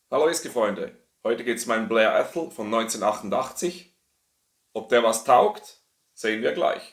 Hallo Whisky-Freunde, heute geht es um einen Blair Ethel von 1988. Ob der was taugt, sehen wir gleich.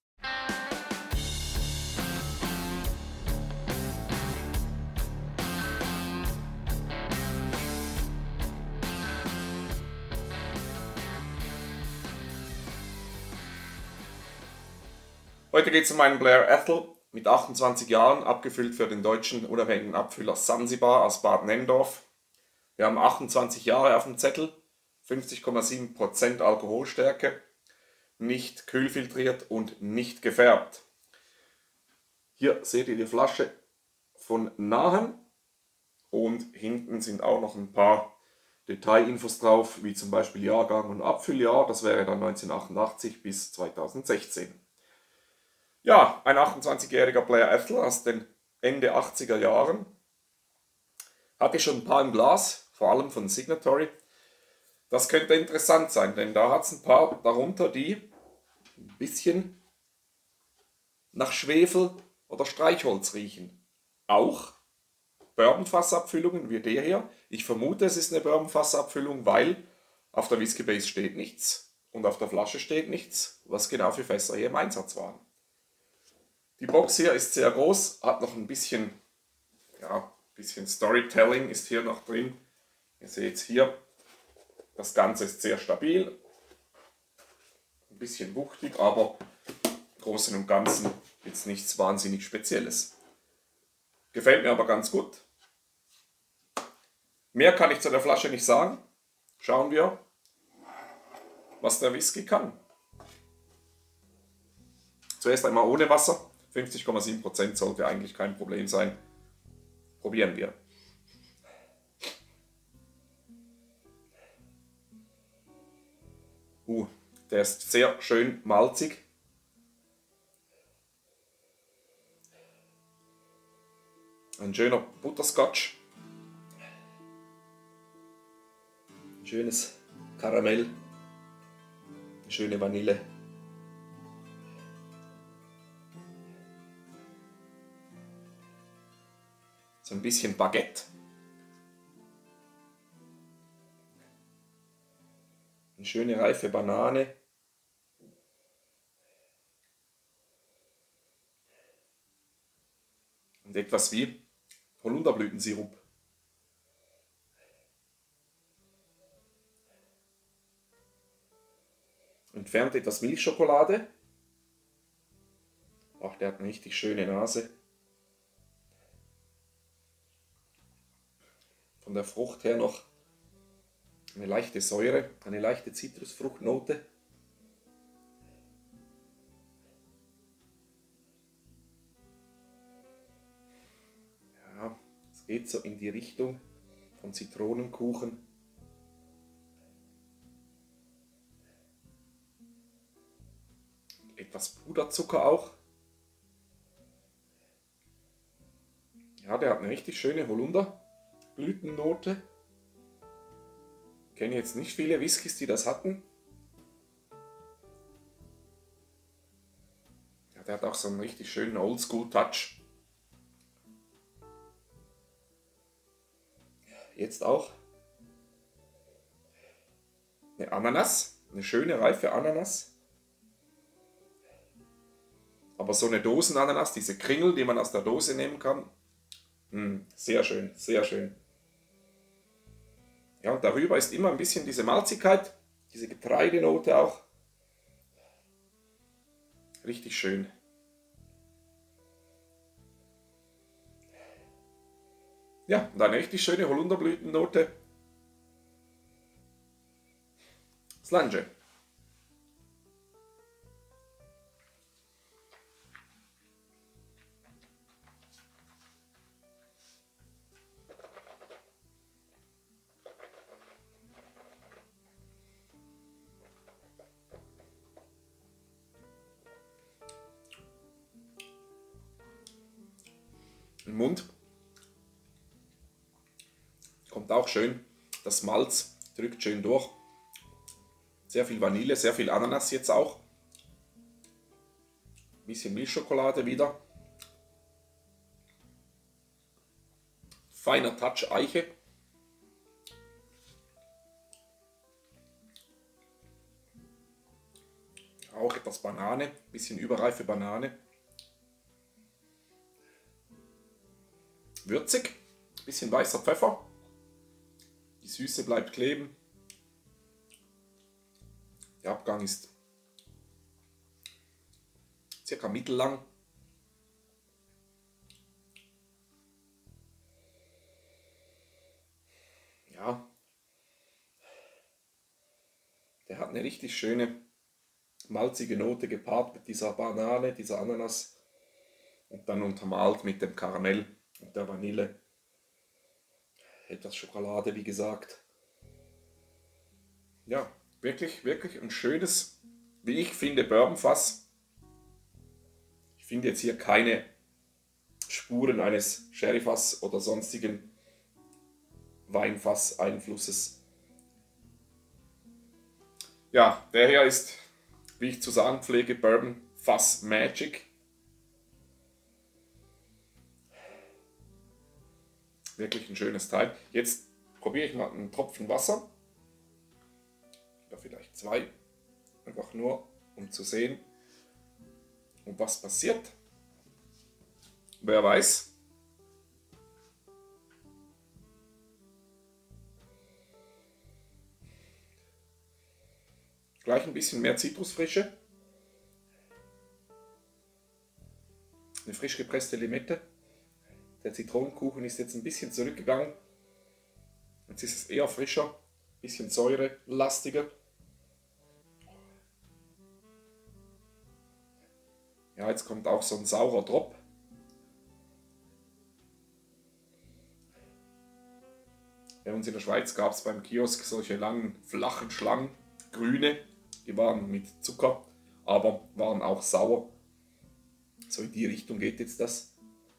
Heute geht es um einen Blair Ethel mit 28 Jahren, abgefüllt für den deutschen unabhängigen Abfüller Sansibar aus Bad Nenndorf. Wir haben 28 Jahre auf dem Zettel, 50,7% Alkoholstärke, nicht kühlfiltriert und nicht gefärbt. Hier seht ihr die Flasche von nahem und hinten sind auch noch ein paar Detailinfos drauf, wie zum Beispiel Jahrgang und Abfülljahr. Das wäre dann 1988 bis 2016. Ja, ein 28-jähriger Blair Ethel aus den Ende 80er Jahren. Hatte schon ein paar im Glas, vor allem von Signatory. Das könnte interessant sein, denn da hat es ein paar darunter, die ein bisschen nach Schwefel oder Streichholz riechen. Auch Bourbonfassabfüllungen wie der hier. Ich vermute, es ist eine Bourbonfassabfüllung, weil auf der Whisky Base steht nichts und auf der Flasche steht nichts, was genau für Fässer hier im Einsatz waren. Die Box hier ist sehr groß, hat noch ein bisschen Storytelling ist hier noch drin. Ihr seht es hier, das Ganze ist sehr stabil, ein bisschen wuchtig, aber im Großen und Ganzen jetzt nichts wahnsinnig Spezielles. Gefällt mir aber ganz gut. Mehr kann ich zu der Flasche nicht sagen. Schauen wir, was der Whisky kann. Zuerst einmal ohne Wasser. 50,7% sollte eigentlich kein Problem sein. Probieren wir. Der ist sehr schön malzig. Ein schöner Butterscotch. Ein schönes Karamell. Eine schöne Vanille. So ein bisschen Baguette. Eine schöne reife Banane. Und etwas wie Holunderblütensirup. Entfernt etwas Milchschokolade. Ach, der hat eine richtig schöne Nase. Von der Frucht her noch eine leichte Säure, eine leichte Zitrusfruchtnote. Ja, es geht so in die Richtung von Zitronenkuchen. Etwas Puderzucker auch. Ja, der hat eine richtig schöne Holunderblütennote. Ich kenne jetzt nicht viele Whiskys, die das hatten. Ja, der hat auch so einen richtig schönen Oldschool-Touch. Jetzt auch eine Ananas, eine schöne reife Ananas. Aber so eine Dosenananas, diese Kringel, die man aus der Dose nehmen kann, sehr schön, sehr schön. Ja, und darüber ist immer ein bisschen diese Malzigkeit, diese Getreidenote auch. Richtig schön. Ja, und eine richtig schöne Holunderblütennote. Slange. Im Mund kommt auch schön, das Malz drückt schön durch. Sehr viel Vanille, sehr viel Ananas jetzt auch. Ein bisschen Milchschokolade wieder. Feiner Touch Eiche. Auch etwas Banane, bisschen überreife Banane. Würzig, bisschen weißer Pfeffer. Die Süße bleibt kleben. Der Abgang ist circa mittellang. Ja, der hat eine richtig schöne malzige Note gepaart mit dieser Banane, dieser Ananas und dann untermalt mit dem Karamell und der Vanille. Etwas Schokolade, wie gesagt. Ja, wirklich, wirklich ein schönes, wie ich finde, Bourbonfass. Ich finde jetzt hier keine Spuren eines Sherryfass oder sonstigen Weinfass-Einflusses. Ja, der hier ist, wie ich zu sagen pflege, Bourbon Fass Magic. Wirklich ein schönes Teil. Jetzt probiere ich mal einen Tropfen Wasser. Oder vielleicht zwei. Einfach nur, um zu sehen, was passiert. Wer weiß. Gleich ein bisschen mehr Zitrusfrische. Eine frisch gepresste Limette. Der Zitronenkuchen ist jetzt ein bisschen zurückgegangen. Jetzt ist es eher frischer, ein bisschen säurelastiger. Ja, jetzt kommt auch so ein saurer Drop. Bei uns in der Schweiz gab es beim Kiosk solche langen, flachen Schlangen, grüne. Die waren mit Zucker, aber waren auch sauer. So in die Richtung geht jetzt das.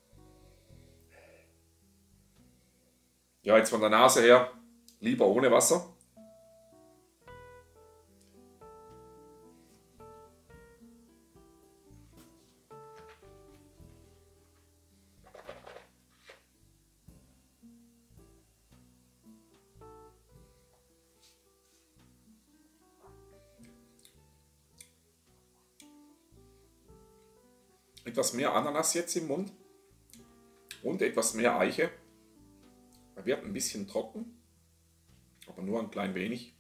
Ja, jetzt von der Nase her lieber ohne Wasser. Etwas mehr Ananas jetzt im Mund und etwas mehr Eiche. Er wird ein bisschen trocken, aber nur ein klein wenig.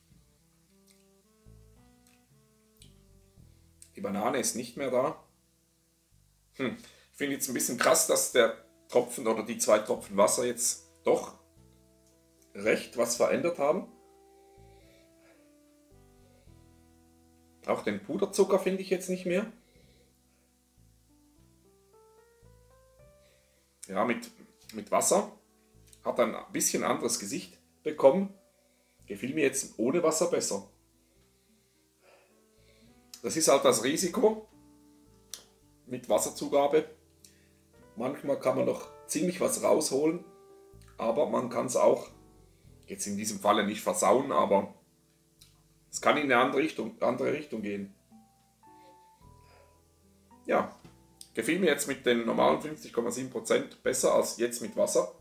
Die Banane ist nicht mehr da. Ich finde jetzt ein bisschen krass, dass der Tropfen oder die 2 Tropfen Wasser jetzt doch recht was verändert haben. Auch den Puderzucker finde ich jetzt nicht mehr. Ja, mit Wasser hat ein bisschen anderes Gesicht bekommen. Gefiel mir jetzt ohne Wasser besser. Das ist halt das Risiko mit Wasserzugabe. Manchmal kann man noch ziemlich was rausholen, aber man kann es auch, jetzt in diesem Falle nicht versauen, aber es kann in eine andere Richtung gehen. Ja, gefiel mir jetzt mit den normalen 50,7% besser als jetzt mit Wasser.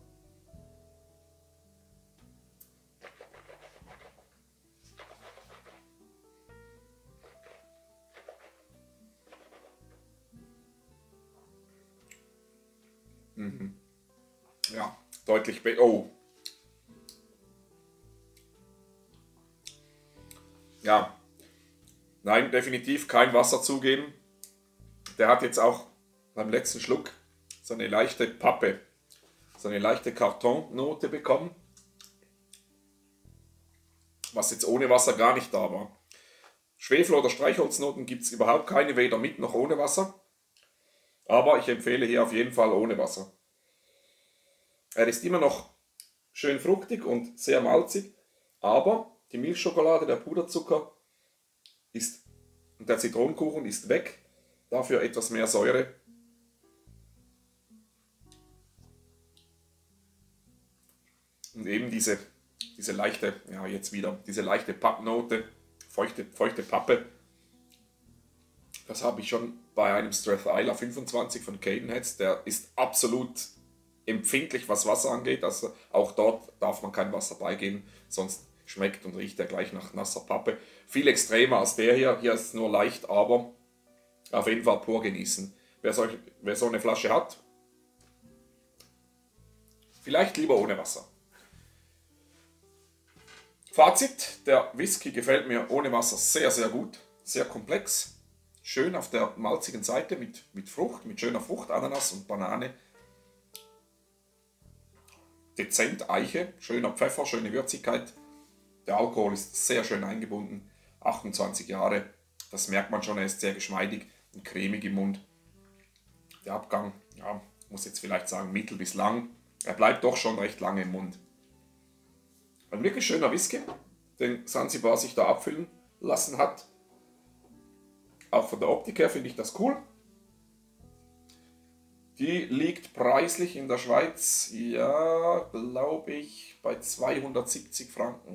Ja, deutlich besser. Oh. Ja, nein, definitiv kein Wasser zugeben. Der hat jetzt auch beim letzten Schluck so eine leichte Pappe, so eine leichte Kartonnote bekommen, was jetzt ohne Wasser gar nicht da war. Schwefel- oder Streichholznoten gibt es überhaupt keine, weder mit noch ohne Wasser. Aber ich empfehle hier auf jeden Fall ohne Wasser. Er ist immer noch schön fruchtig und sehr malzig, aber die Milchschokolade, der Puderzucker ist und der Zitronenkuchen ist weg. Dafür etwas mehr Säure. Und eben diese leichte, ja jetzt wieder, diese leichte Pappnote, feuchte Pappe. Das habe ich schon bei einem Strathisla 25 von Cadenheads. Der ist absolut empfindlich, was Wasser angeht. Also auch dort darf man kein Wasser beigeben, sonst schmeckt und riecht er gleich nach nasser Pappe. Viel extremer als der hier. Hier ist es nur leicht, aber auf jeden Fall pur genießen. Wer so eine Flasche hat, vielleicht lieber ohne Wasser. Fazit, der Whisky gefällt mir ohne Wasser sehr, sehr gut. Sehr komplex, schön auf der malzigen Seite mit Frucht, mit schöner Frucht, Ananas und Banane. Dezent Eiche, schöner Pfeffer, schöne Würzigkeit. Der Alkohol ist sehr schön eingebunden, 28 Jahre. Das merkt man schon, er ist sehr geschmeidig und cremig im Mund. Der Abgang, ja, muss jetzt vielleicht sagen mittel bis lang. Er bleibt doch schon recht lange im Mund. Ein wirklich schöner Whisky, den Zanzibar sich da abfüllen lassen hat. Auch von der Optik her finde ich das cool. Die liegt preislich in der Schweiz, ja, glaube ich, bei 270 Franken.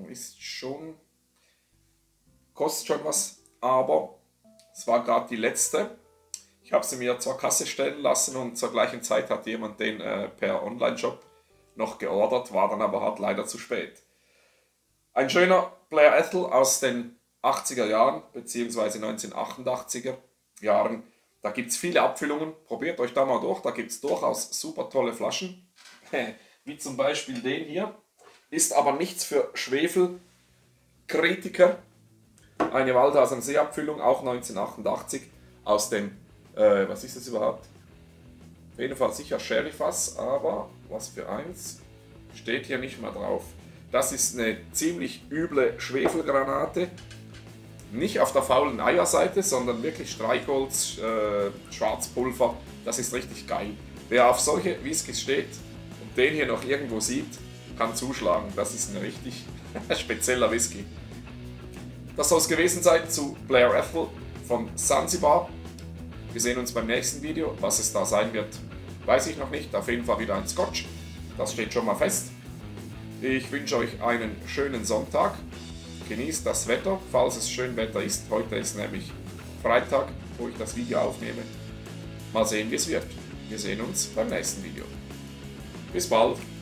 Kostet schon was, aber es war gerade die letzte. Ich habe sie mir zur Kasse stellen lassen und zur gleichen Zeit hat jemand den per Online-Shop noch geordert, war dann aber halt leider zu spät. Ein schöner Blair Ethel aus den 80er Jahren bzw. 1988er Jahren. Da gibt es viele Abfüllungen, probiert euch da mal durch, da gibt es durchaus super tolle Flaschen. Wie zum Beispiel den hier. Ist aber nichts für Schwefelkritiker. Eine Waldhauser See Abfüllung, auch 1988 aus dem, was ist das überhaupt? Auf jeden Fall sicher Sherryfass, aber was für eins steht hier nicht mal drauf. Das ist eine ziemlich üble Schwefelgranate. Nicht auf der faulen Eierseite, sondern wirklich Streichholz, Schwarzpulver. Das ist richtig geil. Wer auf solche Whiskys steht und den hier noch irgendwo sieht, kann zuschlagen. Das ist ein richtig spezieller Whisky. Das soll es gewesen sein zu Blair Ethel von Zanzibar. Wir sehen uns beim nächsten Video. Was es da sein wird, weiß ich noch nicht. Auf jeden Fall wieder ein Scotch. Das steht schon mal fest. Ich wünsche euch einen schönen Sonntag. Genießt das Wetter, falls es schön Wetter ist. Heute ist nämlich Freitag, wo ich das Video aufnehme. Mal sehen, wie es wird. Wir sehen uns beim nächsten Video. Bis bald.